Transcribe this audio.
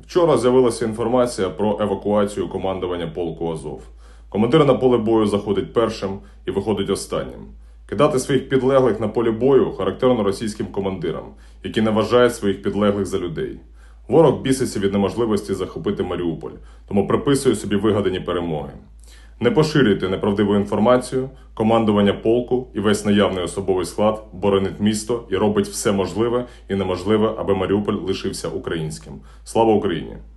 Вчора з'явилася інформація про евакуацію командування полку Азов. Командир на поле бою заходить першим і виходить останнім. Кидати своїх підлеглих на полі бою характерно російським командирам, які не вважають своїх підлеглих за людей. Ворог біситься від неможливості захопити Маріуполь, тому приписує собі вигадані перемоги. Не поширюйте неправдиву інформацію, командування полку і весь наявний особовий склад боронить місто і робить все можливе і неможливе, аби Маріуполь лишився українським. Слава Україні!